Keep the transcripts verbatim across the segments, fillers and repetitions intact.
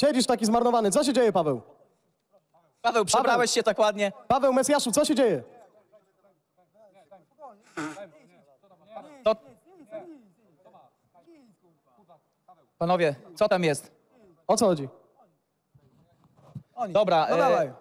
Siedzisz taki zmarnowany. Co się dzieje, Paweł? Paweł, przebrałeś Paweł. się tak ładnie. Paweł Mesjaszu, co się dzieje? To... Panowie, co tam jest? O co chodzi? Dobra, No e... dawaj.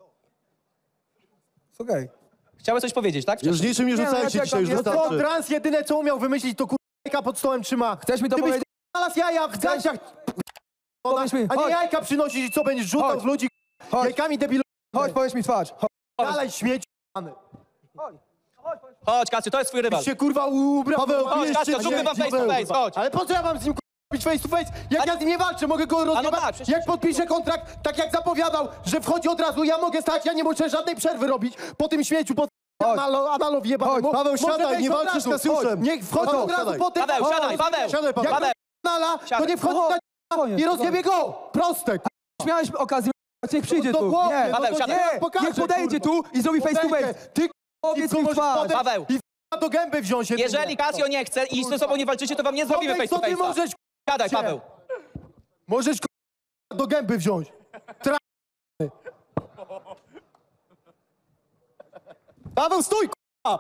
Okej. Okay. Chciałeś coś powiedzieć, tak? Już niczym nie rzucajcie dzisiaj, już wystarczy. Trans jedyne co umiał wymyślić to kurwa pod stołem trzyma. Chcesz mi to powiedzieć? Znalazł jaja w ganciach, Powiedz mi, a nie chodź. jajka przynosisz i co będziesz rzucał Chodź. w ludzi Chodź. jajkami debilu. Chodź, powiedz mi twarz. Chodź. Dalej śmieci. Chodź, Kasiu, to jest twój rywal. się kurwa ubrał. Paweł, Chodź, jeszcze Kasiu, zróbmy wam face to face, chodź. Ale po co ja mam z nim robić face to face? Jak Ale- ja z nim nie walczę, mogę go rozjebać. tak, przecież- Jak podpiszę kontrakt, tak jak zapowiadał, że wchodzi od razu, ja mogę stać, ja nie muszę żadnej przerwy robić po tym śmieciu, po analo, analowi jebanemu. Paweł, Może siadaj, wejść nie od walczysz razu. z Kasiuszem. Niech wchodzi Paweł, od razu siadaj. po tym. Paweł, siadaj, Paweł. Siadaj, Paweł. Jak Paweł. nala, to Siadaj. nie wchodzi Chodź. na Koniec, i rozjebie go. Proste. Miałeś okazję, niech przyjdzie No tu. chłopie, Nie, no Paweł, to siadaj. nie, nie, pokażę, niech podejdzie kurwa. tu i zrobi face to face. Ty Powiedz co mi możesz twarz. potem- Paweł. I do gęby wziąć się. Jeżeli Kasio nie chce i ze sobą nie walczycie, to wam nie zrobimy face Co to ty face. możesz Siadaj, Paweł. Możesz k***a, do gęby wziąć. Tra... Paweł, stój, k***a!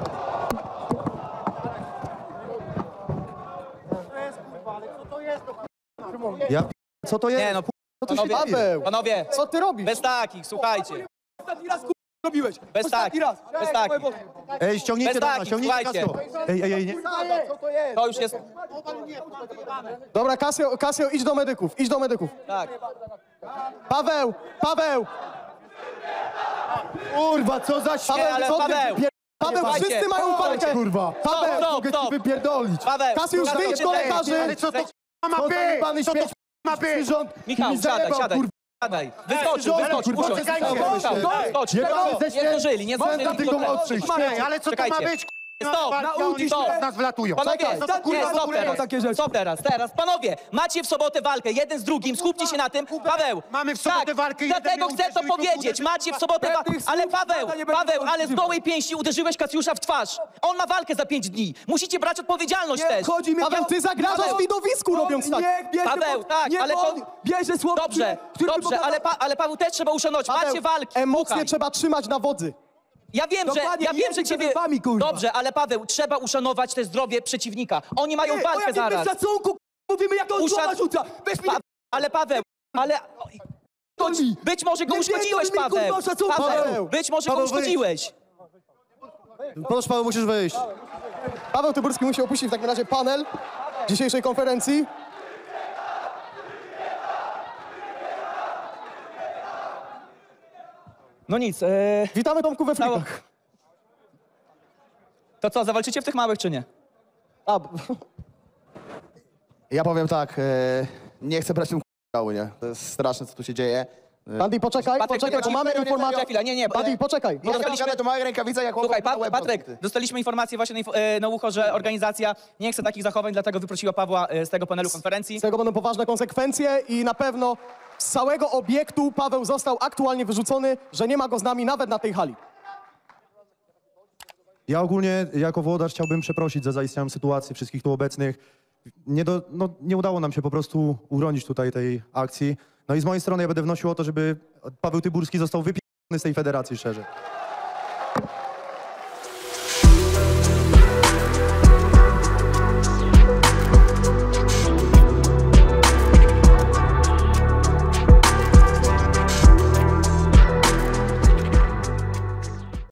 Ja p- co to jest? Nie no, Co tu się panowie, Paweł? panowie, Co ty robisz? bez takich, słuchajcie. Ostatni raz k***a robiłeś. Bez Ostatni takich, raz. bez Ej, takich. moje Boże. Ej, ściągnijcie Bez do nas, takich, ściągnijcie słuchajcie. Kasio. Ej, ej, ej, nie. To już jest... Dobra, Kasio, Kasio, idź do medyków, idź do medyków. Tak. Paweł, Paweł, Kurwa, co za śmiech. ale co ty Paweł. wypier- Paweł, Słuchajcie, wszyscy mają słuchajcie. walkę. Kurwa. Paweł, Stop, Mogę stop. ci wypierdolić. Paweł, Kasiusz, Paweł, wyjdź do lekarzy. Ale co to ma No być? Pany Co to śmieć ma być? Rząd Michał, mi siadaj, zajebał, siadaj. kurwa. Siadaj. Wyskoczył, Żołnierz, wyskoczył, kurwa, usiądź. czekajcie. Wyskocz, Jebany ze nie zdążyli, nie zdążyli. Zęta tylko ostrzyj. Czekajcie, Ale co to czekajcie. ma być? Stop, Nauczysz stop. się. Nas wlatują. Panowie, Co to, kurwa, nie, w stop ogóle teraz, jest? takie rzeczy. stop teraz, teraz. Panowie, macie w sobotę walkę, jeden z drugim, skupcie się na tym. Paweł, Mamy w sobotę tak, walkę, jeden dlatego mnie chcę to uderzył i to powiedzieć, uderzył. macie w sobotę walkę, Pewnych ale słów Paweł, nie będę Paweł, ale z używał. gołej pięści uderzyłeś Kasiusza w twarz. On ma walkę za pięć dni, musicie brać odpowiedzialność Nie też. chodzi mi Paweł, ty zagrażasz Paweł. widowisku robiąc tak. Niech bierze Paweł, pod- tak, niech ale to- on bierze słowo, Dobrze, który dobrze, pokazał- ale, pa, ale Paweł też trzeba uszanować, Paweł, macie walki. emocje Słuchaj. trzeba trzymać na wodzy. Ja wiem, że, Dokładnie, ja wiem, że język ciebie... między wami, kurwa. Dobrze, ale Paweł, trzeba uszanować te zdrowie przeciwnika. Oni mają Ej, o walkę jakim zaraz. szacunku k***a, mówimy, jak on Uszan- słowa rzuca. Weź mi Pa ale Paweł, ale... chodzi. Być może go Nie uszkodziłeś, pierdol mi, Paweł. kurwa, szacunku. Paweł, Paweł. być może go Paweł, wyjdź. uszkodziłeś. Proszę, Paweł, musisz wyjść. Paweł Tyburski musi opuścić w takim razie panel dzisiejszej konferencji. No nic, e, Witamy Tomku we Cało- frikach. to co, zawalczycie w tych małych czy nie? A, b- Ja powiem tak, e, nie chcę brać tym k***ału, nie? To jest straszne, co tu się dzieje. Andy, poczekaj, Patryk, poczekaj, bo nie, mamy nie, nie, informację. nie, chwila, nie, nie, Andy, poczekaj. Nie dostaliśmy- dostaliśmy... to małe rękawice jak Słuchaj, chłopak na pa łeb Patryk, podbity. dostaliśmy informację właśnie na, inf- e, na ucho, że organizacja nie chce takich zachowań, dlatego wyprosiła Pawła e, z tego panelu konferencji. Z tego będą poważne konsekwencje i na pewno z całego obiektu Paweł został aktualnie wyrzucony, że nie ma go z nami nawet na tej hali. Ja ogólnie jako włodarz chciałbym przeprosić za zaistniałą sytuację wszystkich tu obecnych. Nie, do, no, nie udało nam się po prostu uronić tutaj tej akcji. No i z mojej strony ja będę wnosił o to, żeby Paweł Tyburski został wypierdolony z tej federacji, szczerze.